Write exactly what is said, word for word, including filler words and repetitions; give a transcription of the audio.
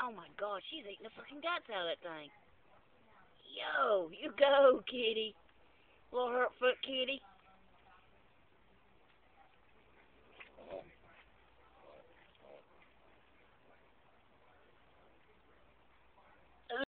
Oh my gosh, she's eating the fucking guts out of that thing. Yo, you go, kitty. Little hurt foot kitty.